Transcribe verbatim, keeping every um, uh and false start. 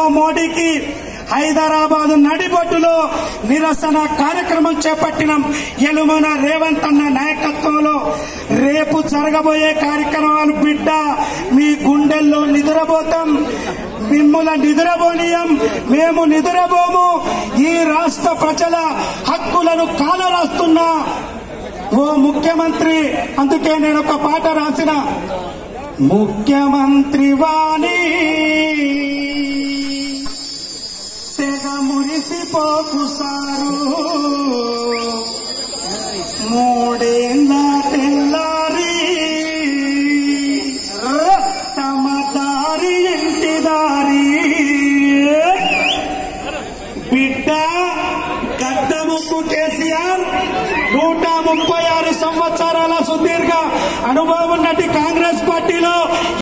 మోడీకి హైదరాబాద్ నడిబొడ్డులో నిరసన కార్యక్రమం చేపట్టినాం. యనుమల రేవంత్ అన్న నాయకత్వంలో రేపు జరగబోయే కార్యక్రమాలు బిడ్డ మీ గుండెల్లో నిద్రపోతాం. మిమ్ముల నిద్రపోనీయం, మేము నిద్రపోము. ఈ రాష్ట్ర ప్రజల హక్కులను కాలరాస్తున్నా ఓ ముఖ్యమంత్రి. అందుకే నేను ఒక పాట రాసిన, ముఖ్యమంత్రి వాణి తెగ మురిసిపోకు సారు, మూడేళ్ళ తెల్లారి తమ దారి ఇంటి దారి. బిడ్డ గద్దముక్కు కేసీఆర్ నూట ముప్పై ఆరు సంవత్సరాల సుదీర్ఘ అనుభవం ఉన్నట్టు కాంగ్రెస్ పార్టీలో